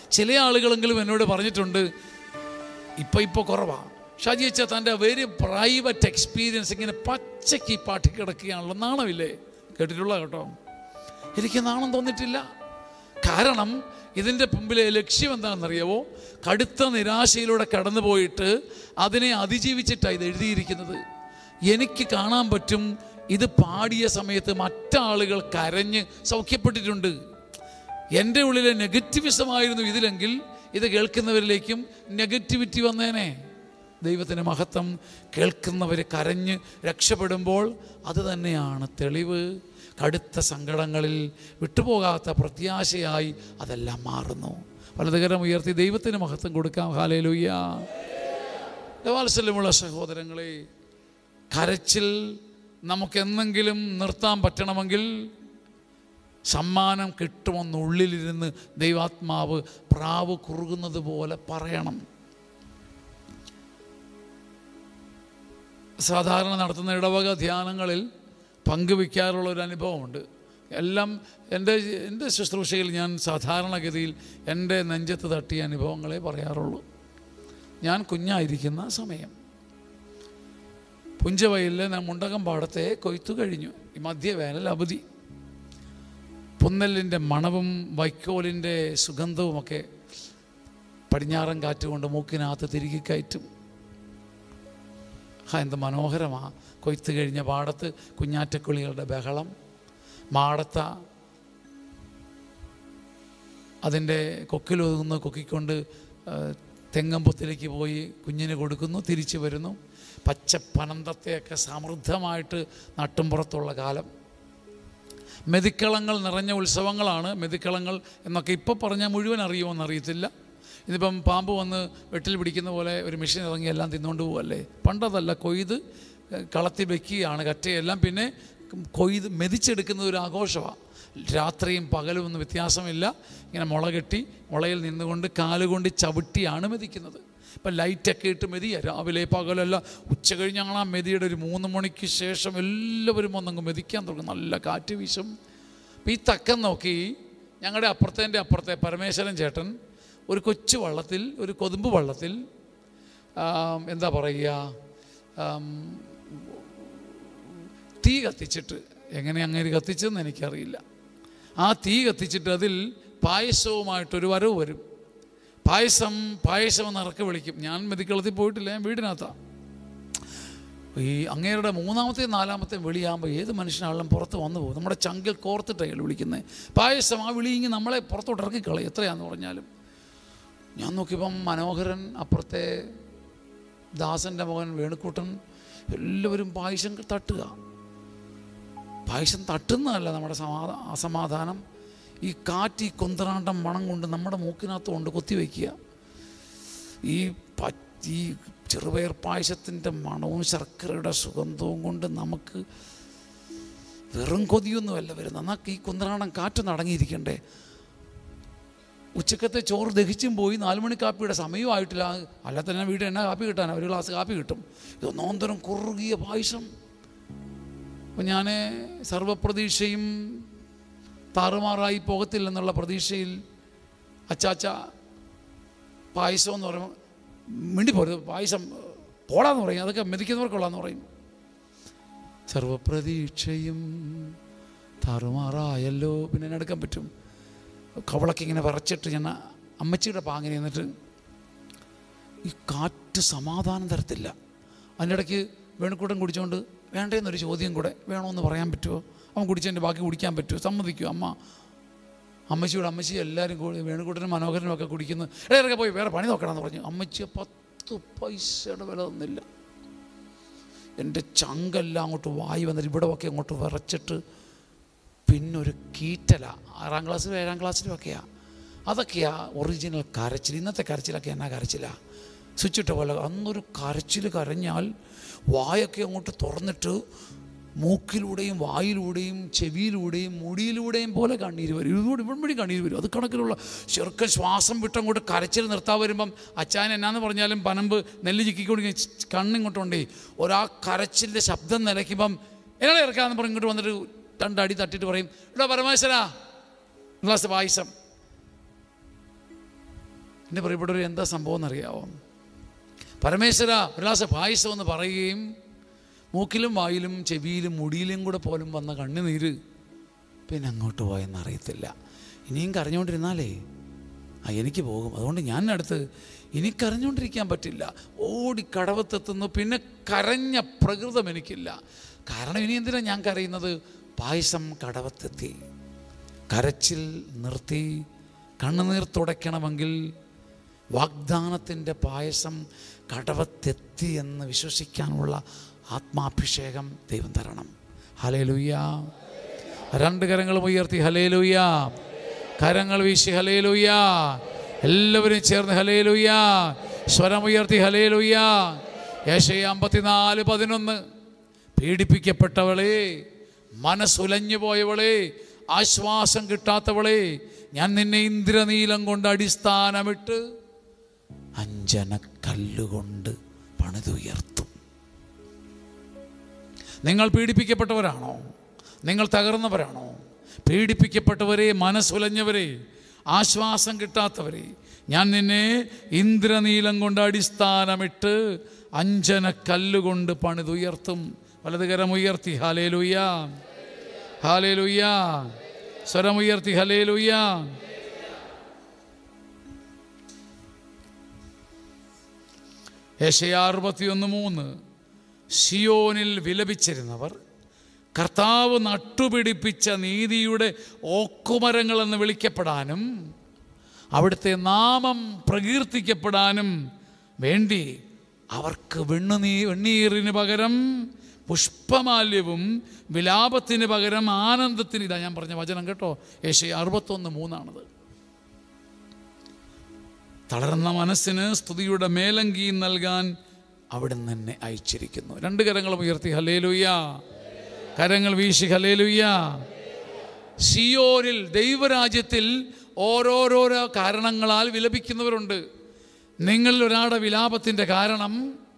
ചില ആളുകളെങ്കിലും എന്നോട് പറഞ്ഞിട്ടുണ്ട്, ഇപ്പോൾ കുറവാണ്. ഷാജി അച്ഛാ തൻ്റെ വെരി പ്രൈവറ്റ് എക്സ്പീരിയൻസ് ഇങ്ങനെ പച്ചയ്ക്ക് ഈ പാട്ടി കിടക്കുകയാണല്ലോ, നാണമില്ലേ? കേട്ടിട്ടുള്ള കേട്ടോ, എനിക്ക് നാണം തോന്നിയിട്ടില്ല. കാരണം ഇതിൻ്റെ മുമ്പിലെ ലക്ഷ്യം എന്താണെന്നറിയാവോ? കടുത്ത നിരാശയിലൂടെ കടന്നു പോയിട്ട് അതിനെ അതിജീവിച്ചിട്ടാണ് ഇത് എഴുതിയിരിക്കുന്നത്. എനിക്ക് കാണാൻ പറ്റും, ഇത് പാടിയ സമയത്ത് മറ്റാളുകൾ കരഞ്ഞ് സൗഖ്യപ്പെട്ടിട്ടുണ്ട്. എൻ്റെ ഉള്ളിലെ നെഗറ്റിവിസമായിരുന്നു ഇതിലെങ്കിൽ ഇത് കേൾക്കുന്നവരിലേക്കും നെഗറ്റിവിറ്റി വന്നേനെ. ദൈവത്തിൻ്റെ മഹത്വം. കേൾക്കുന്നവർ കരഞ്ഞ് രക്ഷപ്പെടുമ്പോൾ അത് തന്നെയാണ് തെളിവ്. കടുത്ത സങ്കടങ്ങളിൽ വിട്ടുപോകാത്ത പ്രത്യാശയായി അതെല്ലാം മാറുന്നു. വലതുകരം ഉയർത്തി ദൈവത്തിന് മഹത്വം കൊടുക്കാം. ഹല്ലേലൂയ. വാത്സല്യമുള്ള സഹോദരങ്ങളെ, കരച്ചിൽ നമുക്കെന്തെങ്കിലും നിർത്താൻ പറ്റണമെങ്കിൽ സമ്മാനം കിട്ടുമെന്നുള്ളിലിരുന്ന് ദൈവാത്മാവ് പ്രാവ് കുറുകുന്നത് പോലെ പറയണം. സാധാരണ നടത്തുന്ന ഇടവക ധ്യാനങ്ങളിൽ പങ്കുവയ്ക്കാറുള്ളൊരു അനുഭവമുണ്ട്. എല്ലാം എൻ്റെ ശുശ്രൂഷയിൽ ഞാൻ സാധാരണഗതിയിൽ എൻ്റെ നെഞ്ചത്ത് തട്ടിയ അനുഭവങ്ങളെ പറയാറുള്ളൂ. ഞാൻ കുഞ്ഞായിരിക്കുന്ന സമയം പുഞ്ചവയലിലെ മുണ്ടകം പാടത്തെ കൊയ്ത്തു കഴിഞ്ഞു. ഈ മധ്യവേനൽ അവധി. പുന്നലിൻ്റെ മണവും വൈക്കോലിൻ്റെ സുഗന്ധവുമൊക്കെ പടിഞ്ഞാറൻ കാറ്റുകൊണ്ട് മൂക്കിനകത്ത് തിരികെ കയറ്റും. എന്ത് മനോഹരമാണ്! കൊയ്ത്ത് കഴിഞ്ഞ പാടത്ത് കുഞ്ഞാറ്റക്കിളികളുടെ ബഹളം, മാടത്ത അതിൻ്റെ കൊക്കിലൊതുങ്ങുന്ന കൊക്കിക്കൊണ്ട് തെങ്ങമ്പുത്തിലേക്ക് പോയി കുഞ്ഞിന് കൊടുക്കുന്നു, തിരിച്ചു വരുന്നു. പച്ചപ്പനന്തത്തെയൊക്കെ സമൃദ്ധമായിട്ട് നട്ടുംപുറത്തുള്ള കാലം. മെതിക്കളങ്ങൾ നിറഞ്ഞ ഉത്സവങ്ങളാണ്. മെതിക്കളങ്ങൾ എന്നൊക്കെ ഇപ്പോൾ പറഞ്ഞാൽ മുഴുവൻ അറിയുമോയെന്ന് അറിയത്തില്ല. ഇതിപ്പം പാമ്പ് വന്ന് വെട്ടിൽ പിടിക്കുന്ന പോലെ ഒരു മെഷീൻ ഇറങ്ങി എല്ലാം തിന്നുകൊണ്ട് പോവല്ലേ. പണ്ടതല്ല, കൊയ്ത് കളത്തി വെക്കുകയാണ് കറ്റയെല്ലാം. പിന്നെ കൊയ്ത് മെതിച്ചെടുക്കുന്നത് ഒരു ആഘോഷമാണ്. രാത്രിയും പകലും ഒന്നും വ്യത്യാസമില്ല. ഇങ്ങനെ മുള കെട്ടി മുളയിൽ നിന്നുകൊണ്ട് കാലുകൊണ്ട് ചവിട്ടിയാണ് മെതിക്കുന്നത്. ഇപ്പം ലൈറ്റൊക്കെ ഇട്ട് മെതിയ രാവിലെ പകലല്ല. ഉച്ച കഴിഞ്ഞാണ് ആ മെതിയുടെ ഒരു 3 മണിക്ക് ശേഷം എല്ലാവരും ഒന്നങ്ങ് മെതിക്കാൻ തുടങ്ങും. നല്ല കാറ്റ് വീശും. അപ്പം ഈ തക്കം നോക്കി ഞങ്ങളുടെ അപ്പുറത്തെ പരമേശ്വരൻ ചേട്ടൻ ഒരു കൊച്ചു വള്ളത്തിൽ, ഒരു കൊതുമ്പ് വള്ളത്തിൽ, എന്താ പറയുക, തീ കത്തിച്ചിട്ട്, എങ്ങനെ അങ്ങനെ കത്തിച്ചതെന്ന് എനിക്കറിയില്ല. ആ തീ കത്തിച്ചിട്ട് അതിൽ പായസവുമായിട്ടൊരു വരവ് വരും. പായസം എന്ന് ഇറക്കി വിളിക്കും. ഞാൻ മെതിക്കളത്തിൽ പോയിട്ടില്ല, ഞാൻ വീടിനകത്താണ്. ഈ അങ്ങേരുടെ 3ാമത്തെയും 4ാമത്തെയും വിളിയാകുമ്പോൾ ഏത് മനുഷ്യനാണെങ്കിലും പുറത്ത് വന്നു പോകും. നമ്മുടെ ചങ്കിൽ കോർത്തിട്ടാണ് വിളിക്കുന്നത്. പായസം ആ വിളിയെങ്കിൽ നമ്മളെ പുറത്തോട്ട് ഇറക്കിക്കളയും എത്രയാണെന്ന് പറഞ്ഞാലും. ഞാൻ നോക്കിയപ്പം മനോഹരൻ, അപ്പുറത്തെ ദാസൻ്റെ മകൻ വേണുക്കൂട്ടൻ, എല്ലാവരും പായസം തട്ടുക. പായസം തട്ടുന്നതല്ല നമ്മുടെ അസമാധാനം. ഈ കാറ്റ്, ഈ കൊന്തറാണ്ടം മണം കൊണ്ട് നമ്മുടെ മൂക്കിനകത്ത് കൊണ്ട് കൊത്തിവെക്കുക. ഈ ചെറുപയർ പായസത്തിൻ്റെ മണവും ശർക്കരയുടെ സുഗന്ധവും കൊണ്ട് നമുക്ക് വെറും കൊതിയൊന്നുമല്ല വരുന്നത്. എന്നാൽ ഈ കൊന്തറാണ്ടം കാറ്റൊന്നും അടങ്ങിയിരിക്കണ്ടേ. ഉച്ചക്കത്തെ ചോറ് ദഹിച്ചും പോയി, 4 മണി കാപ്പിയുടെ സമയമായിട്ടില്ല. അല്ല തന്നെ വീട്ടിൽ എന്നാ കാപ്പി കിട്ടാനാണ്? ഒരു ഗ്ലാസ് കാപ്പി കിട്ടും. ഇതൊന്നോന്തരം കുറുകിയ പായസം. അപ്പം ഞാൻ സർവപ്രതീക്ഷയും താറുമാറായി പോകത്തില്ലെന്നുള്ള പ്രതീക്ഷയിൽ അച്ചാച്ച പായസം എന്ന് പറയുമ്പോൾ മിണ്ടിപ്പോരുത്, പായസം പോടാന്ന് പറയും. അതൊക്കെ മെതിക്കുന്നവർക്കുള്ളതെന്ന് പറയും. സർവപ്രതീക്ഷയും താറുമാറായല്ലോ, പിന്നെ എന്നെ എടുക്കാൻ പറ്റും? കവളൊക്കെ ഇങ്ങനെ വിറച്ചിട്ട് ഞാൻ അമ്മച്ചിയുടെ പാങ്ങനെ എന്നിട്ട് ഈ കാറ്റ് സമാധാനം തരത്തില്ല. അതിൻ്റെ ഇടയ്ക്ക് വേണുക്കൂട്ടൻ കുടിച്ചുകൊണ്ട് വേണ്ടേന്നൊരു ചോദ്യം കൂടെ, വേണമെന്ന് പറയാൻ പറ്റുമോ? അവൻ കുടിച്ചതിൻ്റെ ബാക്കി കുടിക്കാൻ പറ്റുമോ? സമ്മതിക്കുമോ? അമ്മച്ചി എല്ലാവരും കൂടി വേണുക്കൂട്ടനും മനോഹരനും ഒക്കെ കുടിക്കുന്നു. ഇടയൊക്കെ പോയി വേറെ പണി നോക്കണമെന്ന് പറഞ്ഞു. അമ്മച്ചി 10 പൈസയുടെ വില തന്നില്ല. എൻ്റെ ചങ്കെല്ലാം അങ്ങോട്ട് വായി വന്നിട്ട് ഇവിടെ ഒക്കെ അങ്ങോട്ട് വിറച്ചിട്ട് പിന്നൊരു കീറ്റല. 6ാം ക്ലാസ്സിലും 7ാം ക്ലാസ്സിലും ഒക്കെയാണ്. അതൊക്കെയാണ് ഒറിജിനൽ കരച്ചിൽ. ഇന്നത്തെ കരച്ചിലൊക്കെ എന്നാ കരച്ചിലാണ്? സ്വിച്ചിട്ട പോലെ. അന്നൊരു കരച്ചിൽ കരഞ്ഞാൽ വായൊക്കെ അങ്ങോട്ട് തുറന്നിട്ട് മൂക്കിലൂടെയും വായിലൂടെയും ചെവിയിലൂടെയും മുടിയിലൂടെയും പോലെ കണ്ണീര് വരും. ഇവിടെ കണ്ണീര് വരും. അത് കണക്കിലുള്ള ചെറുക്കൻ ശ്വാസം വിട്ടങ്ങോട്ട് കരച്ചിൽ നിർത്താൻ വരുമ്പം അച്ചായൻ എന്നാന്ന് പറഞ്ഞാലും പനമ്പ് നെല്ല് ചിക്കിക്കൊണ്ട് കണ്ണിങ്ങോട്ടുണ്ടേ ഒരാ കരച്ചിലിൻ്റെ ശബ്ദം നിലയ്ക്കുമ്പം എന്നാണ് ഇറക്കാന്ന് പറഞ്ഞ് ഇങ്ങോട്ട് വന്നിട്ട് 2 അടി തട്ടിയിട്ട് പറയും, ഇവിടെ പരമേശ്വരാ ഗ്ലാസ് പായസം. എൻ്റെ പ്രിയപ്പെട്ടവർ, എന്താ സംഭവം എന്നറിയാവോ? പരമേശ്വര ഒരു ഗ്ലാസ് പായസം എന്ന് പറയുകയും മൂക്കിലും വായിലും ചെവിയിലും മുടിയിലും കൂടെ പോലും വന്ന കണ്ണുനീര് പിന്നെ അങ്ങോട്ട് പോയെന്ന് അറിയത്തില്ല. ഇനിയും കരഞ്ഞുകൊണ്ടിരുന്നാലേ എനിക്ക് പോകും. അതുകൊണ്ട് ഞാൻ അടുത്ത് ഇനി കരഞ്ഞുകൊണ്ടിരിക്കാൻ പറ്റില്ല. ഓടി കടവത്തെത്തുന്നു. പിന്നെ കരഞ്ഞ പ്രകൃതം എനിക്കില്ല. കാരണം ഇനി എന്തിനാ ഞാൻ കരയുന്നത്? പായസം കടവത്തെത്തി. കരച്ചിൽ നിർത്തി. കണ്ണുനീർ തുടയ്ക്കണമെങ്കിൽ വാഗ്ദാനത്തിൻ്റെ പായസം കടവത്തെത്തി എന്ന് വിശ്വസിക്കാനുള്ള ആത്മാഭിഷേകം ദൈവം തരണം. ഹല്ലേലൂയ. രണ്ട് കരങ്ങളും ഉയർത്തി ഹല്ലേലൂയ. കരങ്ങൾ വീശി ഹല്ലേലൂയ. എല്ലാവരും ചേർന്ന് ഹല്ലേലൂയ. സ്വരമുയർത്തി ഹല്ലേലൂയ. യെശയ്യാ 54:11 പീഡിപ്പിക്കപ്പെട്ടവളെ, മനസ്സുലഞ്ഞു പോയവളെ, ആശ്വാസം കിട്ടാത്തവളെ, ഞാൻ നിന്നെ ഇന്ദ്രനീലം കൊണ്ട് അടിസ്ഥാനമിട്ട് അഞ്ജനക്കല്ലുകൊണ്ട് പണിതുയർത്തും. നിങ്ങൾ പീഡിപ്പിക്കപ്പെട്ടവരാണോ? നിങ്ങൾ തകർന്നവരാണോ? പീഡിപ്പിക്കപ്പെട്ടവരെ, മനസ്സുലഞ്ഞവരെ, ആശ്വാസം കിട്ടാത്തവരെ, ഞാൻ നിന്നെ ഇന്ദ്രനീലം കൊണ്ട് അടിസ്ഥാനമിട്ട് അഞ്ജനക്കല്ലുകൊണ്ട് പണിതുയർത്തും. വലതുകരമുയർത്തി ഹല്ലേലൂയ. ഹല്ലേലൂയ. സ്വരമുയർത്തി ഹല്ലേലൂയ. യെശയ്യാ 61:3 സിയോനിൽ വിലപിച്ചിരുന്നവർ കർത്താവ് നട്ടുപിടിപ്പിച്ച നീതിയുടെ ഓക്കുമരങ്ങളെന്ന് വിളിക്കപ്പെടാനും അവിടുത്തെ നാമം പ്രകീർത്തിക്കപ്പെടാനും വേണ്ടി അവർക്ക് വെണ്ണീറിന് പകരം പുഷ്പമാല്യവും വിലാപത്തിന് പകരം ആനന്ദത്തിന്, ഇതാ ഞാൻ പറഞ്ഞ വചനം കേട്ടോ, യെശയ്യാ 61:3 തളർന്ന മനസ്സിന് സ്തുതിയുടെ മേലങ്കി നൽകാൻ അവിടുന്ന് എന്നെ അയച്ചിരിക്കുന്നു. രണ്ട് കരങ്ങളും ഉയർത്തി ഹല്ലേലൂയ. കരങ്ങൾ വീശി ഹല്ലേലൂയ. സിയോനിൽ, ദൈവരാജ്യത്തിൽ ഓരോരോ കാരണങ്ങളാൽ വിലപിക്കുന്നവരുണ്ട്. നിങ്ങളിൽ ഒരാളുടെ വിലാപത്തിൻ്റെ കാരണം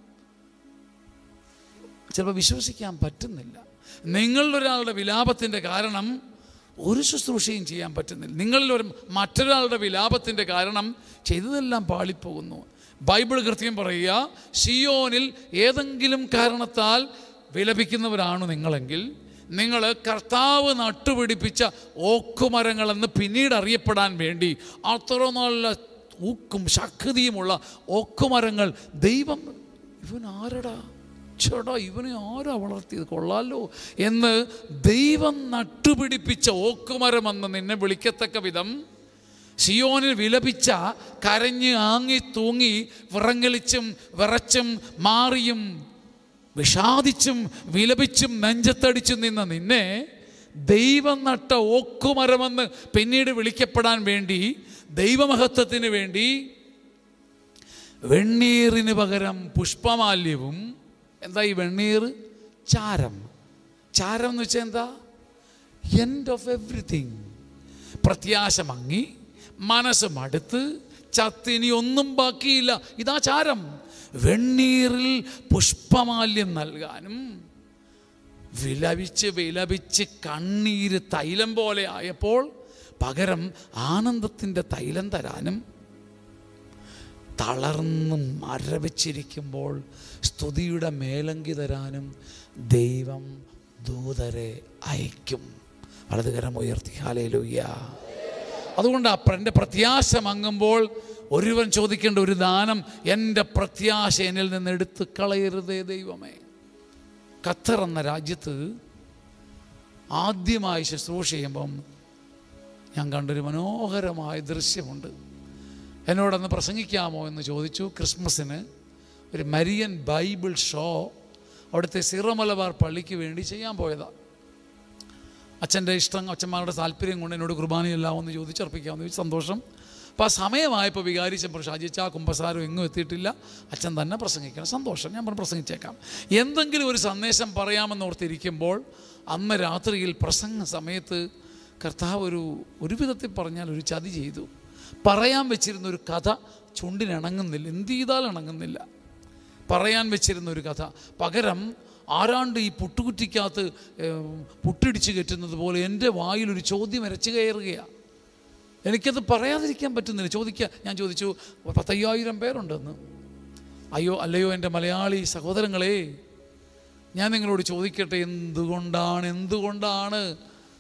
ചിലപ്പോൾ വിശ്വസിക്കാൻ പറ്റുന്നില്ല. നിങ്ങളിൽ ഒരാളുടെ വിലാപത്തിൻ്റെ കാരണം ഒരു ശുശ്രൂഷയും ചെയ്യാൻ പറ്റുന്നില്ല. നിങ്ങളിൽ മറ്റൊരാളുടെ വിലാപത്തിൻ്റെ കാരണം ചെയ്തതെല്ലാം പാളിപ്പോകുന്നു. ബൈബിൾ കൃത്യം പറയുക, സിയോനിൽ ഏതെങ്കിലും കാരണത്താൽ വിലപിക്കുന്നവരാണ് നിങ്ങളെങ്കിൽ നിങ്ങൾ കർത്താവ് നട്ടുപിടിപ്പിച്ച ഓക്കുമരങ്ങളെന്ന് പിന്നീട് അറിയപ്പെടാൻ വേണ്ടി അത്ര നല്ല ഊക്കും ശക്തിയുമുള്ള ഓക്കുമരങ്ങൾ ദൈവം, ഇവൻ ആരടാ ചേട്ടാ, ഇവനെ ആരാ വളർത്തിയത്, കൊള്ളാലോ എന്ന് ദൈവം നട്ടുപിടിപ്പിച്ച ഓക്കുമരമെന്ന് നിന്നെ വിളിക്കത്തക്ക വിധം സിയോനിൽ വിലപിച്ച, കരഞ്ഞ് ആങ്ങി തൂങ്ങി വിറങ്ങലിച്ചും വിറച്ചും മാറിയും വിഷാദിച്ചും വിലപിച്ചും നെഞ്ചത്തടിച്ചും നിന്ന നിന്നെ ദൈവം നട്ട ഓക്കുമരമെന്ന് പിന്നീട് വിളിക്കപ്പെടാൻ വേണ്ടി, ദൈവമഹത്വത്തിന് വേണ്ടി വെണ്ണീറിന് പകരം പുഷ്പമാല്യവും, എന്താ ഈ വെണ്ണീർ? ചാരം. ചാരം എന്ന് വെച്ചാൽ എന്താ? End of everything. പ്രത്യാശ മങ്ങി, മനസ്സ് മടുത്ത്, ചത്തിനി ഒന്നും ബാക്കിയില്ല, ഇതാ ചാരം. വെണ്ണീറിൽ പുഷ്പമാല്യം നൽകാനും വിലപിച്ച് വിലപിച്ച് കണ്ണീര് തൈലം പോലെ ആയപ്പോൾ പകരം ആനന്ദത്തിൻ്റെ തൈലം തരാനും, തളർന്നും മരവിച്ചിരിക്കുമ്പോൾ സ്തുതിയുടെ മേലങ്കി തരാനും ദൈവം ദൂതരെ അയക്കും. വലതുകരം ഉയർത്തി ഹല്ലേലൂയ. അതുകൊണ്ട് എൻ്റെ പ്രത്യാശ മങ്ങുമ്പോൾ ഒരുവൻ ചോദിക്കേണ്ട ഒരു ദാനം, എൻ്റെ പ്രത്യാശ എന്നിൽ നിന്ന് എടുത്ത് കളയരുതേ ദൈവമേ. ഖത്തർ എന്ന രാജ്യത്ത് ആദ്യമായി ശുശ്രൂഷ ചെയ്യുമ്പം ഞാൻ കണ്ടൊരു മനോഹരമായ ദൃശ്യമുണ്ട്. എന്നോടൊന്ന് പ്രസംഗിക്കാമോ എന്ന് ചോദിച്ചു. ക്രിസ്മസിന് ഒരു മരിയൻ ബൈബിൾ ഷോ അവിടുത്തെ സിറോ മലബാർ പള്ളിക്ക് വേണ്ടി ചെയ്യാൻ പോയതാണ്. അച്ഛൻ്റെ ഇഷ്ടം, അച്ഛന്മാരുടെ താല്പര്യം കൊണ്ട് എന്നോട് കുർബാനയില്ലാമെന്ന് ചോദിച്ചർപ്പിക്കാമെന്ന് ചോദിച്ചു. സന്തോഷം. അപ്പോൾ ആ സമയമായപ്പോൾ വികാരി ചെമ്പർ ഷാജിച്ചാ കുമ്പസാരം എങ്ങും എത്തിയിട്ടില്ല, അച്ഛൻ തന്നെ പ്രസംഗിക്കണം. സന്തോഷം, ഞാൻ പറഞ്ഞു പ്രസംഗിച്ചേക്കാം. എന്തെങ്കിലും ഒരു സന്ദേശം പറയാമെന്ന് ഓർത്തിരിക്കുമ്പോൾ അന്ന് രാത്രിയിൽ പ്രസംഗ സമയത്ത് കർത്താവ് ഒരു വിധത്തിൽ പറഞ്ഞാൽ ഒരു ചതി ചെയ്തു. പറയാൻ വെച്ചിരുന്ന ഒരു കഥ ചുണ്ടിനിണങ്ങുന്നില്ല, എന്ത് ചെയ്താൽ ഇണങ്ങുന്നില്ല. പറയാൻ വെച്ചിരുന്ന ഒരു കഥ പകരം ആരാണ്ട് ഈ പുട്ടുകുറ്റിക്കകത്ത് പുട്ടിടിച്ച് കയറ്റുന്നത് പോലെ എൻ്റെ വായിലൊരു ചോദ്യം ഇരച്ചു കയറുകയാണ്. എനിക്കത് പറയാതിരിക്കാൻ പറ്റുന്നില്ല. ഞാൻ ചോദിച്ചു 10,000 പേരുണ്ടെന്ന്. അല്ലയോ എൻ്റെ മലയാളി സഹോദരങ്ങളെ, ഞാൻ നിങ്ങളോട് ചോദിക്കട്ടെ, എന്തുകൊണ്ടാണ്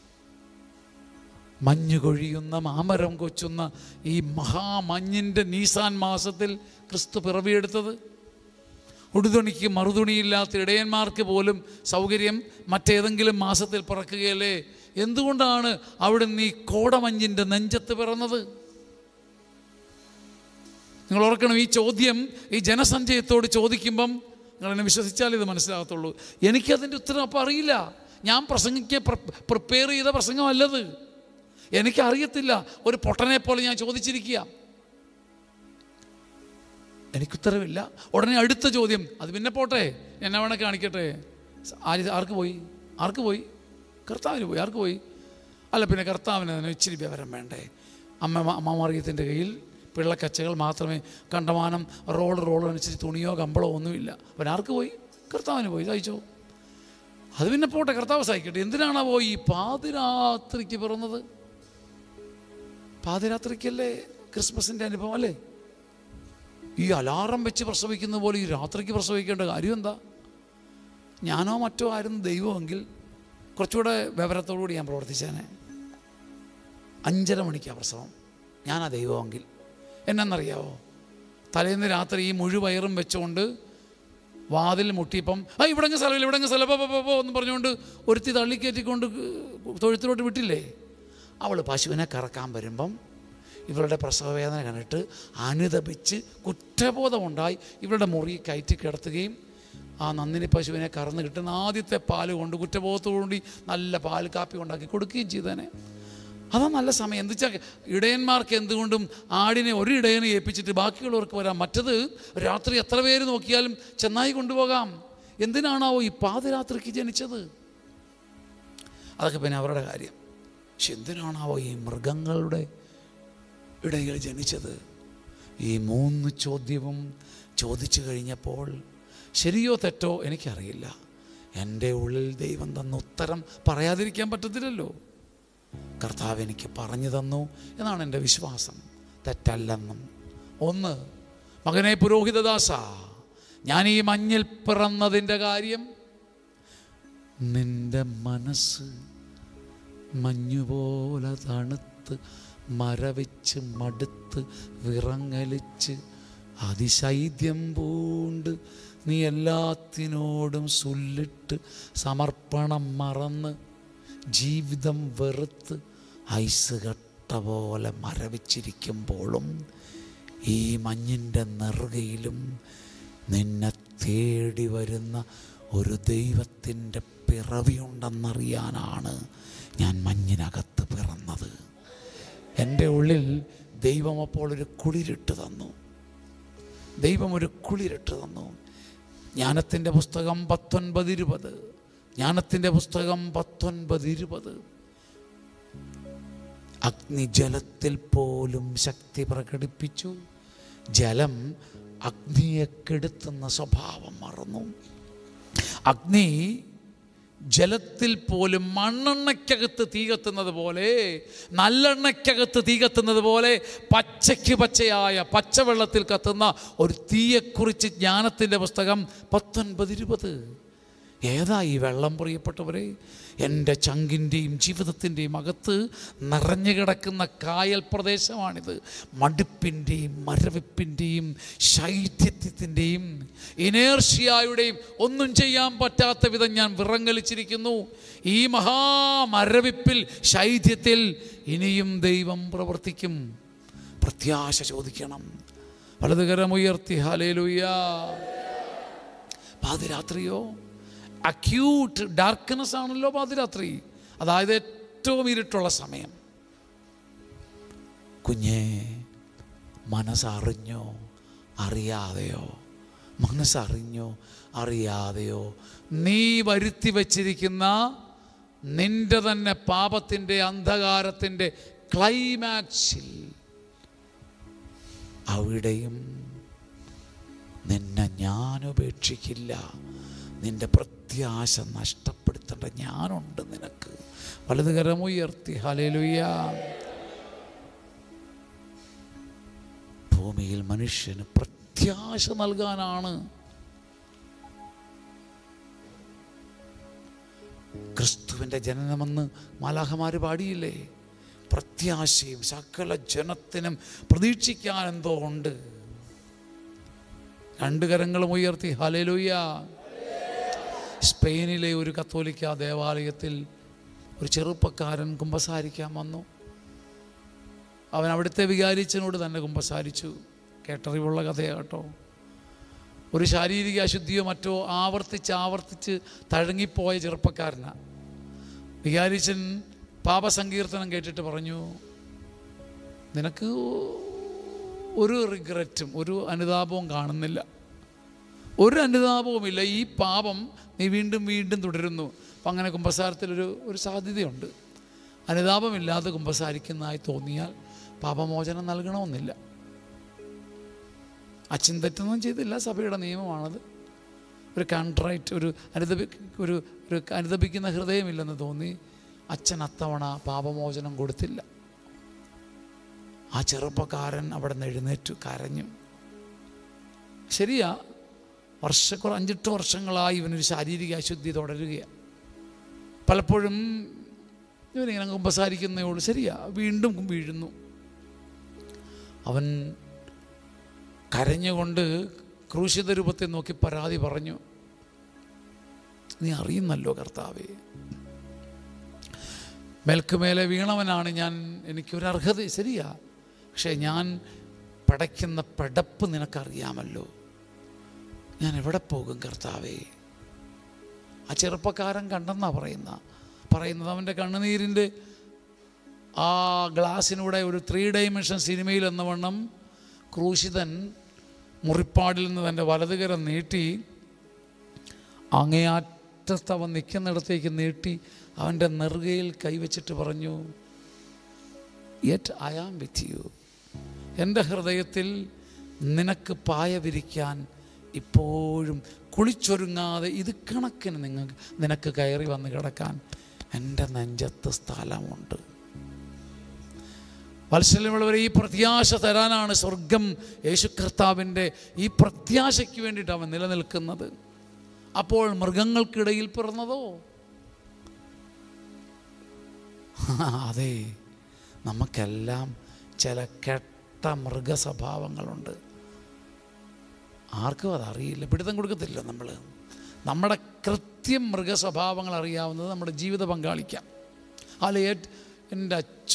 മഞ്ഞ് കൊഴിയുന്ന മാമരം കൊച്ചുന്ന ഈ മഹാമഞ്ഞിൻ്റെ നീസാൻ മാസത്തിൽ ക്രിസ്തു പിറവിയെടുത്തത്? ഉടുതുണിക്ക് മറുതുണിയില്ലാത്ത ഇടയന്മാർക്ക് പോലും സൗകര്യം മറ്റേതെങ്കിലും മാസത്തിൽ പിറക്കുകയല്ലേ? എന്തുകൊണ്ടാണ് അവിടുന്ന് ഈ കോടമഞ്ഞിൻ്റെ നെഞ്ചത്ത് പിറന്നത്? നിങ്ങൾ ഓർക്കണം, ഈ ചോദ്യം ഈ ജനസഞ്ചയത്തോട് ചോദിക്കുമ്പം നിങ്ങളെന്നെ വിശ്വസിച്ചാൽ ഇത് മനസ്സിലാകത്തുള്ളൂ. എനിക്കതിൻ്റെ ഉത്തരം അപ്പം അറിയില്ല. ഞാൻ പ്രിപ്പയർ ചെയ്ത പ്രസംഗമല്ലത്. എനിക്കറിയത്തില്ല. ഒരു പൊട്ടനെ പോലെ ഞാൻ ചോദിച്ചിരിക്കുക, എനിക്കുത്തരവില്ല. ഉടനെ അടുത്ത ചോദ്യം, അത് പിന്നെ പോട്ടെ, എന്നെ വേണേ കാണിക്കട്ടെ. ആർക്ക് പോയി? കർത്താവിന് പോയി. ആർക്ക് പോയി? അല്ല, പിന്നെ കർത്താവിന് തന്നെ ഇച്ചിരി വിവരം വേണ്ടേ? അമ്മ മറിയത്തിൻ്റെ കയ്യിൽ പിള്ളക്കച്ചകൾ മാത്രമേ, കണ്ടമാനം റോൾ അനുസരിച്ച് തുണിയോ കമ്പളോ ഒന്നുമില്ല. അവൻ ആർക്ക് പോയി? കർത്താവിന് പോയി. സഹിച്ചോ? അത് പിന്നെ പോട്ടെ, കർത്താവ് സഹിക്കട്ടെ. എന്തിനാണോ ഈ പാതിരാത്രിക്ക് പിറന്നത്? പാതിരാത്രിക്കല്ലേ ക്രിസ്മസിൻ്റെ അനുഭവം അല്ലേ? ഈ അലാറം വെച്ച് പ്രസവിക്കുന്ന പോലെ ഈ രാത്രിക്ക് പ്രസവിക്കേണ്ട കാര്യം എന്താ? ഞാനോ മറ്റോ ആയിരുന്നു ദൈവമെങ്കിൽ കുറച്ചുകൂടെ വിവരത്തോടുകൂടി ഞാൻ പ്രവർത്തിച്ചേനെ. 5:30 മണിക്കാണ് പ്രസവം. ഞാനാ ദൈവമെങ്കിൽ എന്നറിയാവോ? തലേന്ന് രാത്രി ഈ മുഴുവയറും വെച്ചുകൊണ്ട് വാതിൽ മുട്ടിയപ്പം ഇവിടെ സ്ഥലമില്ല എന്ന് പറഞ്ഞുകൊണ്ട് ഒരുത്തി തള്ളിക്കയറ്റിക്കൊണ്ട് തൊഴുത്തിലോട്ട് വിട്ടില്ലേ? അവൾ പശുവിനെ കറക്കാൻ വരുമ്പം ഇവളുടെ പ്രസവവേദന കണ്ടിട്ട് അനുതപിച്ച് കുറ്റബോധമുണ്ടായി ഇവളുടെ മുറി കയറ്റി കിടത്തുകയും ആ നന്ദിനി പശുവിനെ കറന്ന് കിട്ടുന്ന ആദ്യത്തെ പാല് കൊണ്ട് കുറ്റബോധത്തോടുകൂടി നല്ല പാൽ കാപ്പി ഉണ്ടാക്കി കൊടുക്കുകയും ചെയ്തേനെ. അതാ നല്ല സമയം. എന്താ വെച്ചാൽ ഇടയന്മാർക്ക് എന്തുകൊണ്ടും ആടിനെ ഒരു ഇടയനെ ഏൽപ്പിച്ചിട്ട് ബാക്കിയുള്ളവർക്ക് വരാം. മറ്റത് രാത്രി എത്ര പേര് നോക്കിയാലും ചെന്നായി കൊണ്ടുപോകാം. എന്തിനാണാവോ ഈ പാതിരാത്രിക്ക് ജനിച്ചത്? അതൊക്കെ പിന്നെ അവരുടെ കാര്യം. പക്ഷെ എന്തിനാണാവോ ഈ മൃഗങ്ങളുടെ ഇടയിൽ ജനിച്ചത്? ഈ 3 ചോദ്യവും ചോദിച്ചു കഴിഞ്ഞപ്പോൾ ശരിയോ തെറ്റോ എനിക്കറിയില്ല. എൻ്റെ ഉള്ളിൽ ദൈവം തന്ന ഉത്തരം പറയാതിരിക്കാൻ പറ്റത്തില്ലല്ലോ. കർത്താവ് എനിക്ക് പറഞ്ഞു തന്നു എന്നാണ് എൻ്റെ വിശ്വാസം, തെറ്റല്ലെന്നും. 1, മകനെ പുരോഹിതദാസ, ഞാൻ ഈ മഞ്ഞിൽ പിറന്നതിൻ്റെ കാര്യം നിൻ്റെ മനസ്സ് മഞ്ഞുപോലെ തണുത്ത് മരവിച്ച് മടുത്ത് വിറങ്ങലിച്ച് അതിശൈദ്യം പൂണ്ട് നീ എല്ലാത്തിനോടും സുല്ലിട്ട് സമർപ്പണം മറന്ന് ജീവിതം വെറുത്ത് ഐസ് കട്ട പോലെ മരവിച്ചിരിക്കുമ്പോഴും ഈ മഞ്ഞിൻ്റെ നെറുകയിലും നിന്നെ തേടി വരുന്ന ഒരു ദൈവത്തിൻ്റെ പിറവിയുണ്ടെന്നറിയാനാണ് ഞാൻ മഞ്ഞിനകത്ത് പിറന്നത്. എൻ്റെ ഉള്ളിൽ ദൈവം അപ്പോൾ ഒരു കുളിരിട്ട് തന്നു. ജ്ഞാനത്തിൻ്റെ പുസ്തകം 19:20 അഗ്നി ജലത്തിൽ പോലും ശക്തി പ്രകടിപ്പിച്ചു. ജലം അഗ്നിയെ കെടുത്തുന്ന സ്വഭാവം മറന്നു. അഗ്നി ജലത്തിൽ പോലും മണ്ണെണ്ണയ്ക്കകത്ത് തീ കത്തുന്നത് പോലെ, നല്ലെണ്ണയ്ക്കകത്ത് തീ കത്തുന്നത് പോലെ പച്ചയായ പച്ചവെള്ളത്തിൽ കത്തുന്ന ഒരു തീയെക്കുറിച്ച് ജ്ഞാനത്തിൻ്റെ പുസ്തകം 19:20. ഏതാ ഈ വെള്ളം, പ്രിയപ്പെട്ടവരെ? എൻ്റെ ചങ്കിൻ്റെയും ജീവിതത്തിൻ്റെയും അകത്ത് നിറഞ്ഞു കിടക്കുന്ന കായൽ പ്രദേശമാണിത്. മടുപ്പിൻ്റെയും മരവിപ്പിൻ്റെയും ശൈത്യത്തിൻ്റെയും ഇനേർഷ്യയുടെയും ഒന്നും ചെയ്യാൻ പറ്റാത്ത വിധം ഞാൻ വിറങ്ങലിച്ചിരിക്കുന്നു. ഈ മഹാമരവിപ്പിൽ, ശൈത്യത്തിൽ ഇനിയും ദൈവം പ്രവർത്തിക്കും. പ്രത്യാശ ചോദിക്കണം. വലതുകരമുയർത്തി ഹല്ലേലൂയ. പാതിരാത്രിയോ? അക്യൂട്ട് ഡാർക്ക്നെസ് ആണല്ലോ പാതിരാത്രി. അതായത് ഏറ്റവും ഇരുട്ടുള്ള സമയം. കുഞ്ഞേ, മനസ്സറിഞ്ഞോ അറിയാതെയോ നീ വരുത്തി വച്ചിരിക്കുന്ന നിന്റെ തന്നെ പാപത്തിൻ്റെ അന്ധകാരത്തിൻ്റെ ക്ലൈമാക്സിൽ അവിടെയും നിന്നെ ഞാൻ ഉപേക്ഷിക്കില്ല. നിന്റെ പ്രത്യാശ നഷ്ടപ്പെടുത്തേണ്ട ഞാനുണ്ട് നിനക്ക്. വലതുകരമുയർത്തി ഹല്ലേലൂയ. മനുഷ്യന് പ്രത്യാശ നൽകാനാണ്. ക്രിസ്തുവിൻ്റെ ജനനമെന്ന് മാലാഖമാർ പാടിയില്ലേ? പ്രത്യാശയും സകല ജനത്തിനും പ്രതീക്ഷിക്കാൻ എന്തോ ഉണ്ട്. രണ്ട് കരങ്ങളും ഉയർത്തി ഹല്ലേലൂയ. സ്പെയിനിലെ ഒരു കത്തോലിക്ക ദേവാലയത്തിൽ ഒരു ചെറുപ്പക്കാരൻ കുമ്പസാരിക്കാൻ വന്നു. അവൻ അവിടുത്തെ വികാരിച്ചനോട് തന്നെ കുമ്പസാരിച്ചു. കേട്ടറിവുള്ള കഥയാണ് കേട്ടോ. ഒരു ശാരീരിക അശുദ്ധിയോ മറ്റോ ആവർത്തിച്ച് തഴങ്ങിപ്പോയ ചെറുപ്പക്കാരനാണ്. വികാരിച്ചൻ പാപസങ്കീർത്തനം കേട്ടിട്ട് പറഞ്ഞു, നിനക്ക് ഒരു റിഗ്രറ്റും ഒരു അനുതാപവും കാണുന്നില്ല, ഒരു അനുതാപവുമില്ല. ഈ പാപം നീ വീണ്ടും വീണ്ടും തുടരുന്നു. അപ്പം അങ്ങനെ കുമ്പസാരത്തിലൊരു സാധ്യതയുണ്ട്. അനുതാപമില്ലാതെ കുമ്പസാരിക്കുന്നതായി തോന്നിയാൽ പാപമോചനം നൽകണമെന്നില്ല. അച്ഛൻ തെറ്റൊന്നും ചെയ്തില്ല, സഭയുടെ നിയമമാണത്. ഒരു കൺട്രൈറ്റ്, ഒരു അനുതപിക്കുന്ന ഹൃദയമില്ലെന്ന് തോന്നി അച്ഛൻ അത്തവണ പാപമോചനം കൊടുത്തില്ല. ആ ചെറുപ്പക്കാരൻ അവിടെ നിന്ന് എഴുന്നേറ്റു, കരഞ്ഞു. ശരിയാ, 5-8 വർഷങ്ങളായി ഇവനൊരു ശാരീരിക അശുദ്ധി തുടരുകയാണ്. പലപ്പോഴും ഇവനിങ്ങനെ കുമ്പസാരിക്കുന്നേ ഉള്ളൂ. ശരിയാ, വീണ്ടും വീഴുന്നു. അവൻ കരഞ്ഞുകൊണ്ട് ക്രൂശിത രൂപത്തെ നോക്കി പരാതി പറഞ്ഞു, നീ അറിയുന്നല്ലോ കർത്താവേ, മേൽക്കുമേലെ വീണവനാണ് ഞാൻ, എനിക്കൊരർഹത ശരിയാ, പക്ഷേ ഞാൻ പടയ്ക്കുന്ന പടപ്പ് നിനക്കറിയാമല്ലോ, ഞാൻ എവിടെ പോകും കർത്താവേ? ആ ചെറുപ്പക്കാരൻ കണ്ടെന്നാ പറയുന്നത്. അവൻ്റെ കണ്ണുനീരിൻ്റെ ആ ഗ്ലാസ്സിലൂടെ ഒരു 3 ഡൈമെൻഷൻ സിനിമയിൽ എന്ന വണ്ണം ക്രൂശിതൻ മുറിപ്പാടിൽ നിന്ന് തൻ്റെ വലതുകരം നീട്ടി അങ്ങേയറ്റത്ത് അവൻ നിൽക്കുന്നിടത്തേക്ക് നീട്ടി അവൻ്റെ നെറുകയിൽ കൈവച്ചിട്ട് പറഞ്ഞു, yet I am with you. എൻ്റെ ഹൃദയത്തിൽ നിനക്ക് പായ വിരിക്കാൻ ഇപ്പോഴും കുളിച്ചൊരുങ്ങാതെ ഇത് കണക്കിന് നിനക്ക് കയറി വന്ന് കിടക്കാൻ എൻ്റെ നെഞ്ചത്ത് സ്ഥലമുണ്ട്. വാത്സല്യമുള്ളവരെ, ഈ പ്രത്യാശ തരാനാണ് സ്വർഗം യേശു കർത്താവിൻ്റെ ഈ പ്രത്യാശയ്ക്ക് വേണ്ടിയിട്ട് അവൻ നിലനിൽക്കുന്നത്. അപ്പോൾ മൃഗങ്ങൾക്കിടയിൽ പിറന്നതോ? അതെ, നമുക്കെല്ലാം ചില കെട്ട മൃഗസ്വഭാവങ്ങളുണ്ട്. ആർക്കും അതറിയില്ല, പിടുത്തം കൊടുക്കത്തില്ല. നമ്മുടെ കൃത്യം മൃഗസ്വഭാവങ്ങൾ അറിയാവുന്നത് നമ്മുടെ ജീവിത പങ്കാളിക്കാം. എൻ്റെ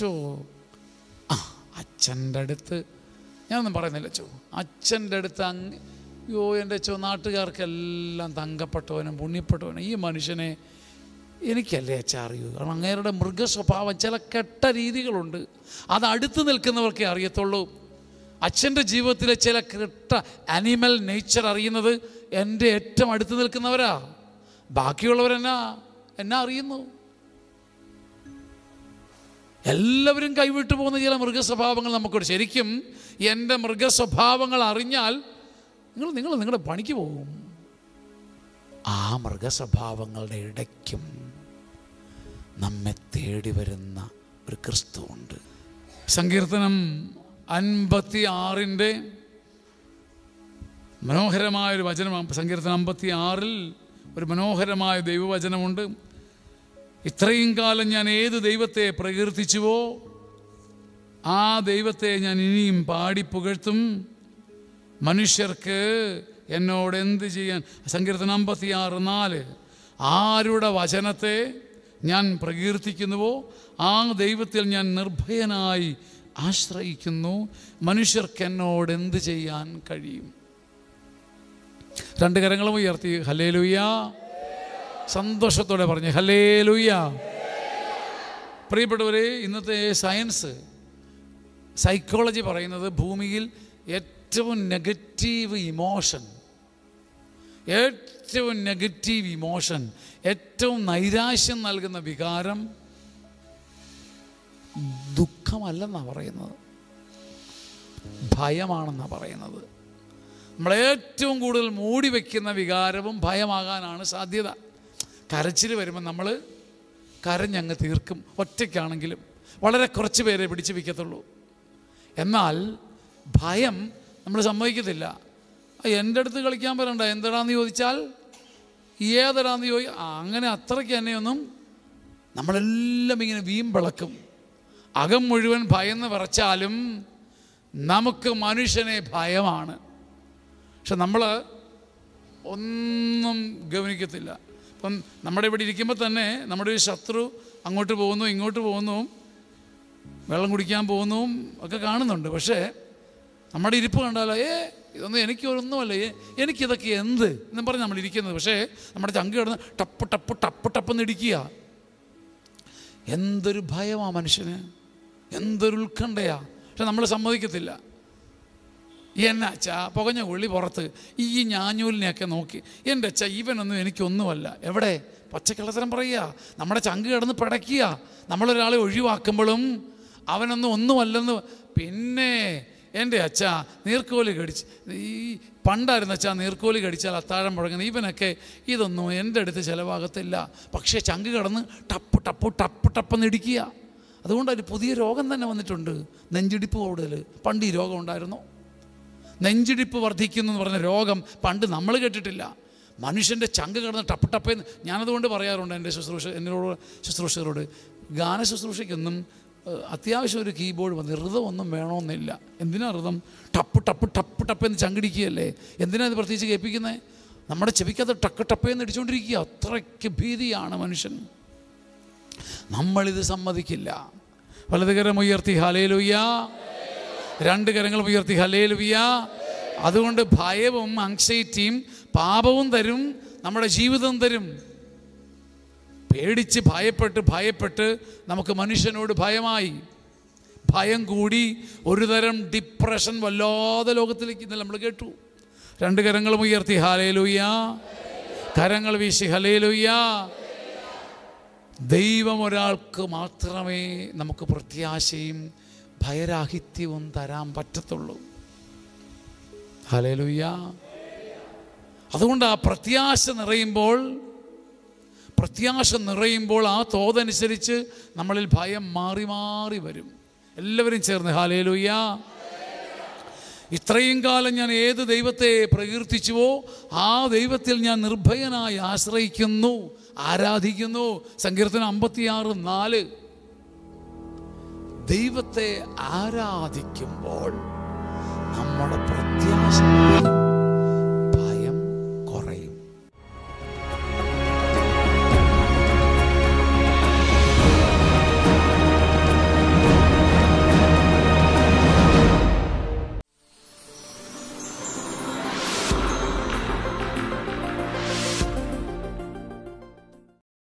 അച്ഛൻ്റെ അടുത്ത് ഞാനൊന്നും പറയുന്നില്ല, അച്ഛൻ്റെ അടുത്ത് എൻ്റെ നാട്ടുകാർക്കെല്ലാം തങ്കപ്പെട്ടവനും പുണ്യപ്പെട്ടവനും ഈ മനുഷ്യനെ എനിക്കല്ലേ അച്ഛൻ അറിയൂ. കാരണം അങ്ങേരുടെ മൃഗസ്വഭാവം, ചില കെട്ട രീതികളുണ്ട്, അത് അടുത്ത് നിൽക്കുന്നവർക്കേ അറിയത്തുള്ളൂ. അച്ഛൻ്റെ ജീവിതത്തിലെ ചില കെട്ട ആനിമൽ നേച്ചർ അറിയുന്നത് എൻ്റെ ഏറ്റവും അടുത്ത് നിൽക്കുന്നവരാ. ബാക്കിയുള്ളവരെന്നാ അറിയുന്നു? എല്ലാവരും കൈവിട്ടു പോകുന്ന ചില മൃഗസ്വഭാവങ്ങൾ നമുക്കുണ്ട്. ശരിക്കും എൻ്റെ മൃഗസ്വഭാവങ്ങൾ അറിഞ്ഞാൽ നിങ്ങൾ നിങ്ങളുടെ പണിക്ക് പോകും. ആ മൃഗസ്വഭാവങ്ങളുടെ ഇടയ്ക്കും നമ്മെ തേടി വരുന്ന ഒരു ക്രിസ്തുവുണ്ട്. സങ്കീർത്തനം 56 മനോഹരമായൊരു വചനമാണ്. സങ്കീർത്തനം 56 ഒരു മനോഹരമായ ദൈവവചനമുണ്ട്. ഇത്രയും കാലം ഞാൻ ഏത് ദൈവത്തെ പ്രകീർത്തിച്ചുവോ ആ ദൈവത്തെ ഞാൻ ഇനിയും പാടി പുകഴ്ത്തും. മനുഷ്യർക്ക് എന്നോട് എന്ത് ചെയ്യാൻ? സങ്കീർത്തനം 56:4 ആരുടെ വചനത്തെ ഞാൻ പ്രകീർത്തിക്കുന്നുവോ ആ ദൈവത്തിൽ ഞാൻ നിർഭയനായി ആശ്രയിക്കുന്നു. മനുഷ്യർക്ക് എന്നോട് എന്ത് ചെയ്യാൻ കഴിയും? 2 കരങ്ങളും ഉയർത്തി ഹല്ലേലൂയ, സന്തോഷത്തോടെ പറഞ്ഞ് ഹല്ലേലൂയ. പ്രിയപ്പെട്ടവരെ, ഇന്നത്തെ സൈക്കോളജി പറയുന്നത് ഭൂമിയിൽ ഏറ്റവും നെഗറ്റീവ് ഇമോഷൻ, ഏറ്റവും നൈരാശ്യം നൽകുന്ന വികാരം ദുഃഖമല്ലെന്നാണ് പറയുന്നത്, ഭയമാണെന്നാണ് പറയുന്നത്. നമ്മളേറ്റവും കൂടുതൽ മൂടി വയ്ക്കുന്ന വികാരവും ഭയമാകാനാണ് സാധ്യത. കരച്ചിൽ വരുമ്പോൾ നമ്മൾ കരഞ്ഞങ്ങ് തീർക്കും, ഒറ്റയ്ക്കാണെങ്കിലും വളരെ കുറച്ച് പേരെ പിടിച്ചു വയ്ക്കത്തുള്ളൂ. എന്നാൽ ഭയം നമ്മൾ സമ്മതിക്കത്തില്ല. എൻ്റെ അടുത്ത് കളിക്കാൻ വരണ്ട, എന്തടാന്ന് ചോദിച്ചാൽ ഏതടാന്ന് അങ്ങനെ അത്രയ്ക്ക് തന്നെയൊന്നും. നമ്മളെല്ലാം ഇങ്ങനെ വീമ്പിളക്കും. അകം മുഴുവൻ ഭയന്ന് വിറച്ചാലും നമുക്ക് മനുഷ്യനെ ഭയമാണ്. പക്ഷെ നമ്മൾ ഒന്നും ഗവനിക്കത്തില്ല. ഇപ്പം നമ്മുടെ ഇവിടെ ഇരിക്കുമ്പോൾ തന്നെ നമ്മുടെ ഒരു ശത്രു അങ്ങോട്ട് പോകുന്നു ഇങ്ങോട്ട് പോകുന്നു, വെള്ളം കുടിക്കാൻ പോകുന്നു ഒക്കെ കാണുന്നുണ്ട്. പക്ഷേ നമ്മുടെ ഇരിപ്പ് കണ്ടാലോ ഇതൊന്നും എനിക്കൊന്നുമല്ല, എനിക്കിതൊക്കെ എന്ത് എന്നും പറഞ്ഞ് നമ്മളിരിക്കുന്നത്. പക്ഷേ നമ്മുടെ ചങ്ക് കിടന്ന് ടപ്പ് ടപ്പ് ടപ്പ് ടപ്പെന്ന് ഇടിക്കുക. എന്തൊരു ഭയമാ മനുഷ്യന്, എന്തൊരു ഉത്കണ്ഠയാ. പക്ഷെ നമ്മൾ സമ്മതിക്കത്തില്ല. എന്നാ അച്ഛാ പുകഞ്ഞ ഉള്ളി പുറത്ത് ഈ ഞാഞ്ഞൂലിനെയൊക്കെ നോക്കി, എൻ്റെ അച്ഛാ ഇവനൊന്നും എനിക്കൊന്നുമല്ല. എവിടെ പച്ചക്കള്ളത്തരം പറയുക, നമ്മുടെ ചങ്ക് കിടന്ന് പിടയ്ക്കുക. നമ്മളൊരാളെ ഒഴിവാക്കുമ്പോഴും അവനൊന്നും ഒന്നുമല്ലെന്ന്. പിന്നെ എൻ്റെ അച്ഛാ നീർക്കോലി കടിച്ച്, ഈ പണ്ടായിരുന്ന അച്ഛാ നീർക്കോലി കടിച്ചാൽ അത്താഴം മുഴങ്ങുന്നത്, ഇവനൊക്കെ ഇതൊന്നും എൻ്റെ അടുത്ത് ചിലവാകത്തില്ല. പക്ഷേ ചങ്ക് കിടന്ന് ടപ്പ് ടപ്പ് ടപ്പ് ടപ്പെന്ന് ഇടിക്കുക. അതുകൊണ്ട് ഒരു പുതിയ രോഗം തന്നെ വന്നിട്ടുണ്ട്, നെഞ്ചിടിപ്പ് കൂടുതൽ. പണ്ട് ഈ രോഗം ഉണ്ടായിരുന്നു, നെഞ്ചിടിപ്പ് വർദ്ധിക്കുന്നു എന്ന് പറഞ്ഞ രോഗം പണ്ട് നമ്മൾ കേട്ടിട്ടില്ല. മനുഷ്യൻ്റെ ചങ്ക് കിടന്ന് ടപ്പ് ടപ്പേന്ന്. ഞാനതുകൊണ്ട് പറയാറുണ്ട് എൻ്റെ ശുശ്രൂഷകരോട്, ഗാന ശുശ്രൂഷയ്ക്കൊന്നും അത്യാവശ്യം ഒരു കീബോർഡ് മതി, ഋതമൊന്നും വേണമെന്നില്ല. എന്തിനാ ഋതം? ടപ്പ് ടപ്പ് ടപ്പ് ടപ്പെന്ന് ചങ്കിടിക്കുകയല്ലേ. എന്തിനാ ഇത് പ്രത്യേകിച്ച് കേൾപ്പിക്കുന്നത്? നമ്മുടെ ചെവിക്കകത്ത് ടക്ക് ടപ്പേന്ന് ഇടിച്ചുകൊണ്ടിരിക്കുക. അത്രയ്ക്ക് ഭീതിയാണ് മനുഷ്യൻ. നമ്മളിത് സമ്മതിക്കില്ല. വലത് കരം ഉയർത്തി ഹല്ലേലൂയ, രണ്ട് കരങ്ങൾ ഉയർത്തി ഹല്ലേലൂയ. അതുകൊണ്ട് ഭയവും ആങ്സൈറ്റിയും പാപവും തരും, നമ്മുടെ ജീവിതം തരും. പേടിച്ച് ഭയപ്പെട്ട് നമുക്ക് മനുഷ്യനോട് ഭയമായി. ഭയം കൂടി ഒരു തരം ഡിപ്രഷൻ വല്ലാതെ ലോകത്തിലേക്ക് ഇന്നലെ നമ്മൾ കേട്ടു. രണ്ട് കരങ്ങളും ഉയർത്തി ഹല്ലേലൂയ, കരങ്ങൾ വീശി ഹല്ലേലൂയ. ദൈവം ഒരാൾക്ക് മാത്രമേ നമുക്ക് പ്രത്യാശയും ഭയരാഹിത്യവും തരാൻ പറ്റത്തുള്ളൂ. ഹല്ലേലൂയ. അതുകൊണ്ട് ആ പ്രത്യാശ നിറയുമ്പോൾ ആ തോതനുസരിച്ച് നമ്മളിൽ ഭയം മാറി മാറി വരും. എല്ലാവരും ചേർന്ന് ഹല്ലേലൂയ. ഇത്രയും കാലം ഞാൻ ഏത് ദൈവത്തെ പ്രകീർത്തിച്ചുവോ ആ ദൈവത്തിൽ ഞാൻ നിർഭയനായി ആശ്രയിക്കുന്നു, ആരാധിക്കുന്നു. സങ്കീർത്തനം 56:4. ദൈവത്തെ ആരാധിക്കുമ്പോൾ നമ്മുടെ പ്രത്യാശ